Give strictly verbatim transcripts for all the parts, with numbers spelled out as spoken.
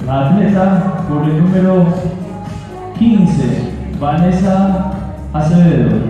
Atleta por el número quince, Vanessa Acevedo.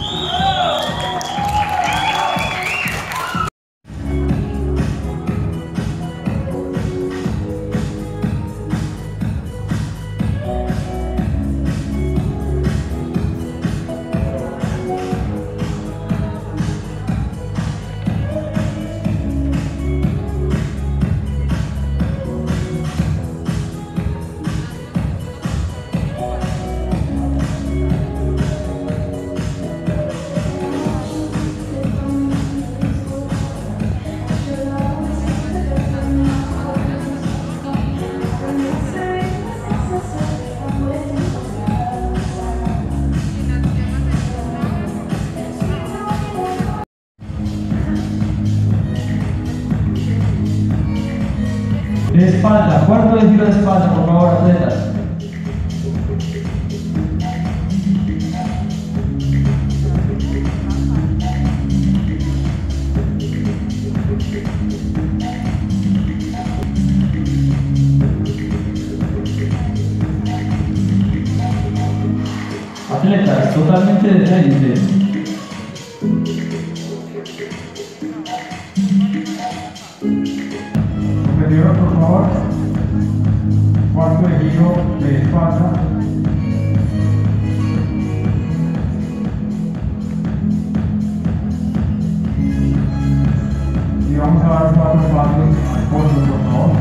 De espalda, cuarto de giro de espalda, por favor, atletas. Atletas, totalmente de frente. Por favor, cuarto de giro de espalda. Y vamos a dar cuatro pasos al fondo, por favor.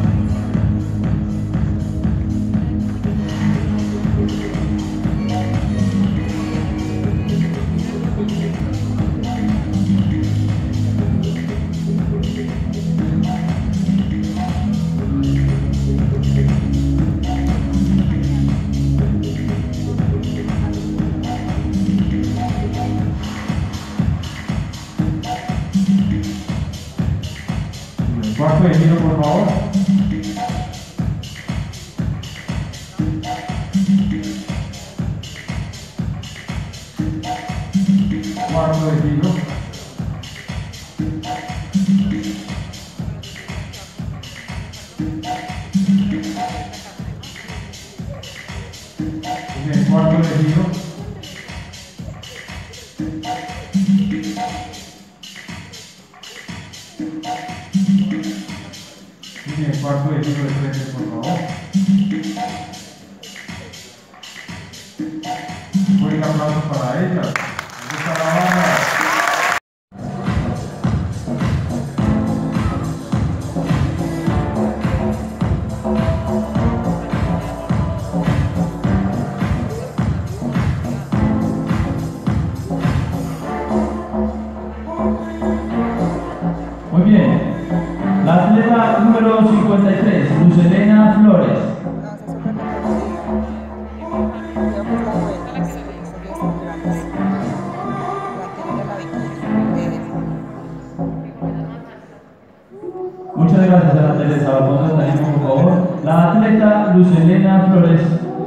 Cuarto de giro, por favor. Cuarto de giro. Bien, cuarto de giro. Bien, cuarto de giro de frente, por favor. Un fuerte aplauso para ellas. ¿Dónde está la banda? Muy bien. La atleta número cincuenta y tres, Luz Elena Flores. Muchas gracias a la atleta. Vamos a salir, por favor. La atleta Luz Elena Flores.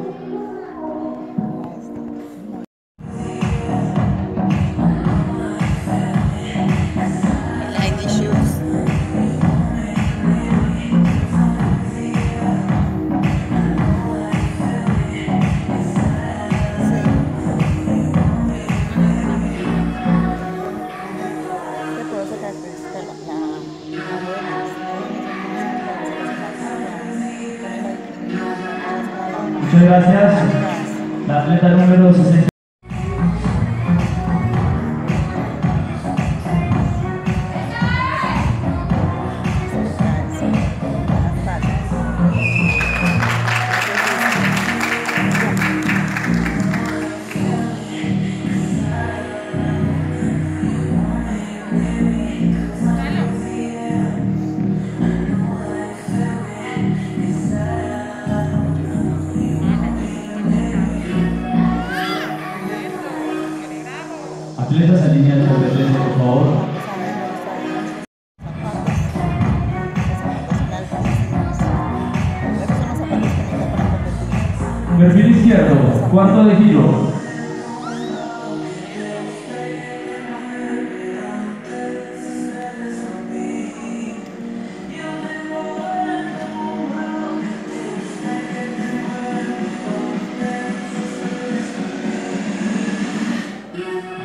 Muchas gracias. La atleta número sesenta. Atletas alineados por defensa, por favor. Perfil izquierdo, cuarto de giro.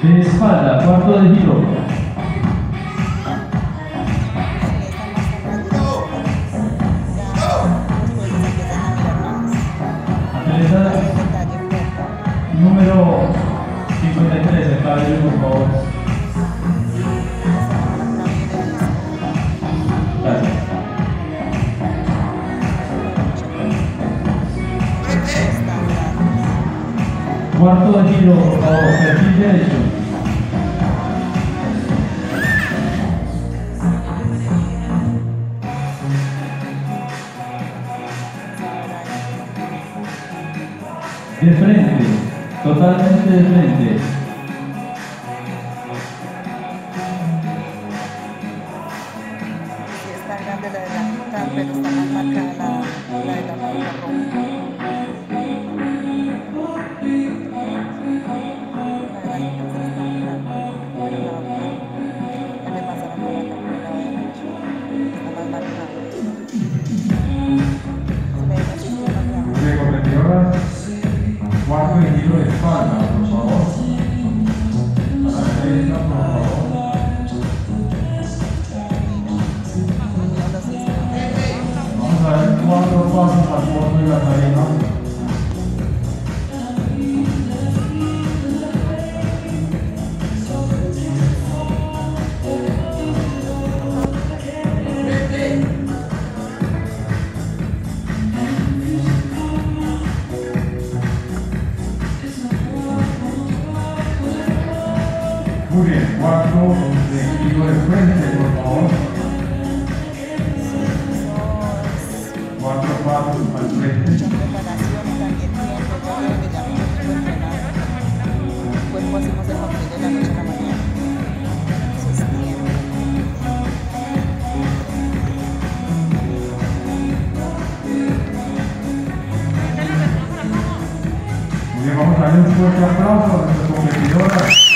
De espalda, cuarto de giro. Atleta número cincuenta y tres, el cabello, por favor. Gracias. Cuarto de giro, por favor, perfil derecho. De frente, totalmente de frente. Sí, está grande la de la mitad, pero está más marcada la, la de la marca roja. La de la mitad sí está grande, pero la otra ya le pasaron por acá por el lado derecho. Está más marcada. Se ve una chiquita más grande. Bien, competidoras. Cuarto de giro de espalda, por favor. A la derecha, por favor. Vamos a ver cuatro pasos al fondo de la tarima. Muy bien, cuatro de giro de frente, por favor. Cuatro pasos al frente. Mucha preparación y también tiempo. Yo creo que ya mucho tiempo entrenando. El cuerpo así no se consigue de la noche a la mañana. Eso es tiempo. Muy bien, vamos a darle un fuerte aplauso a nuestras competidoras.